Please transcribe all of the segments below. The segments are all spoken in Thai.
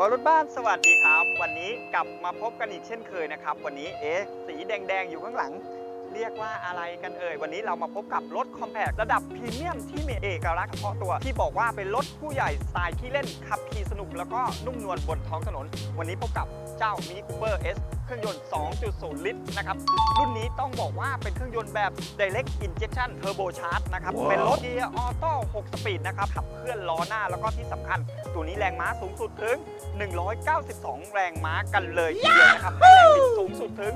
อรถบ้านสวัสดีครับวันนี้กลับมาพบกันอีกเช่นเคยนะครับวันนี้สีแดงๆอยู่ข้างหลังเรียกว่าอะไรกันวันนี้เรามาพบกับรถคอมแพคระดับพรีเมียมที่มีเอกลักษณ์เฉพาะตัวที่บอกว่าเป็นรถผู้ใหญ่สไตล์ขี้เล่นขับขี่สนุกแล้วก็นุ่มนวลบนท้องถนนวันนี้พบกับเจ้า Mini Cooper S เครื่องยนต์ 2.0 ลิตรนะครับรุ่นนี้ต้องบอกว่าเป็นเครื่องยนต์แบบ Direct Injection Turbo Charge นะครับเป็นรถเกียร์ออโต้6 สปีดนะครับขับเคลื่อนล้อหน้าแล้วก็ที่สำคัญตัวนี้แรงม้าสูงสุดถึง192 แรงม้ากันเลยทีเดียวนะครับให้แรงบิดสูงสุดถึง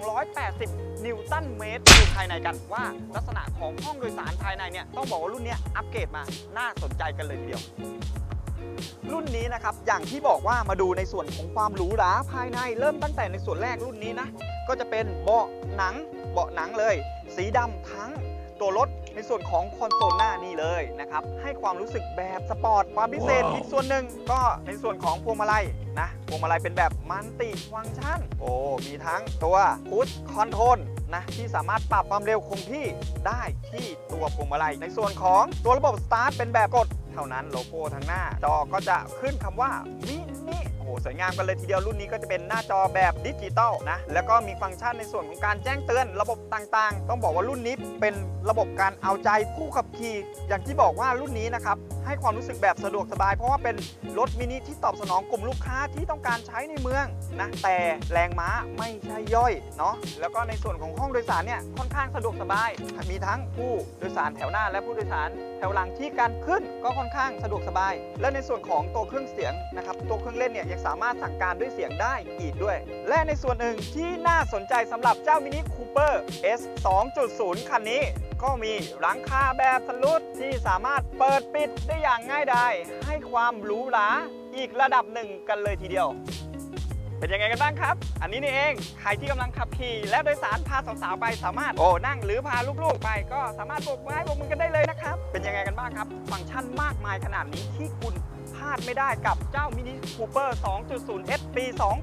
280 นิวตันเมตรดูภายในกันว่าลักษณะของห้องโดยสารภายในเนี่ยต้องบอกว่ารุ่นนี้อัปเกรดมาน่าสนใจกันเลยทีเดียวรุ่นนี้นะครับอย่างที่บอกว่ามาดูในส่วนของความหรูหราภายในเริ่มตั้งแต่ในส่วนแรกรุ่นนี้นะก็จะเป็นเบาะหนังเลยสีดำทั้งตัวรถในส่วนของคอนโซลหน้านี่เลยนะครับให้ความรู้สึกแบบสปอร์ตความพิเศษอีกส่วนหนึ่งก็ในส่วนของพวงมาลัยนะพวงมาลัยเป็นแบบมัลติฟังก์ชันมีทั้งตัวพุชคอนโทรลนะที่สามารถปรับความเร็วคงที่ได้ที่ตัวพวงมาลัยในส่วนของตัวระบบสตาร์ทเป็นแบบกดเท่านั้นโลโก้ทางหน้าจอก็จะขึ้นคำว่ามินิสวยงามกันเลยทีเดียวรุ่นนี้ก็จะเป็นหน้าจอแบบดิจิตอลนะแล้วก็มีฟังก์ชันในส่วนของการแจ้งเตือนระบบต่างๆต้องบอกว่ารุ่นนี้เป็นระบบการเอาใจผู้ขับขี่อย่างที่บอกว่ารุ่นนี้นะครับให้ความรู้สึกแบบสะดวกสบายเพราะว่าเป็นรถมินิที่ตอบสนองกลุ่มลูกค้าที่ต้องการใช้ในเมืองนะแต่แรงม้าไม่ใช่ย่อยเนาะแล้วก็ในส่วนของห้องโดยสารเนี่ยค่อนข้างสะดวกสบายมีทั้งผู้โดยสารแถวหน้าและผู้โดยสารแถวหลังที่การขึ้นก็ค่อนข้างสะดวกสบายและในส่วนของตัวเครื่องเสียงนะครับตัวเครื่องเล่นเนี่ยยังสามารถสั่งการด้วยเสียงได้อีกด้วยและในส่วนหนึ่งที่น่าสนใจสำหรับเจ้า Mini Cooper S 2.0 คันนี้ก็มีหลังคาแบบสลูดที่สามารถเปิดปิดได้อย่างง่ายดายให้ความหรูหราอีกระดับหนึ่งกันเลยทีเดียวเป็นยังไงกันบ้างครับอันนี้นี่เองใครที่กำลังขับขี่และโดยสารพาสาวๆไปสามารถนั่งหรือพาลูกๆไปก็สามารถโบกไม้โบกมือกันได้เลยนะครับเป็นยังไงกันบ้างครับฟังก์ชันมากมายขนาดนี้ที่คุณพลาดไม่ได้กับเจ้า Mini Cooper 2.0 S ปี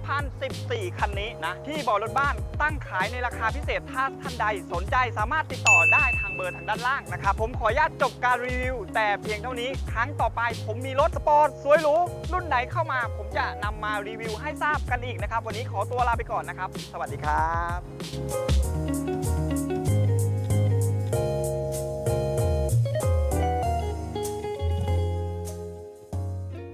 2014 คันนี้นะที่บอรถบ้านตั้งขายในราคาพิเศษถ้าท่านใดสนใจสามารถติดต่อได้ทางเบอร์ทางด้านล่างนะครับผมขออนุญาตจบการรีวิวแต่เพียงเท่านี้ครั้งต่อไปผมมีรถสปอร์ตสวยหรูรุ่นไหนเข้ามาผมจะนำมารีวิวให้ทราบกันอีกนะครับวันนี้ขอตัวลาไปก่อนนะครับสวัสดีครับ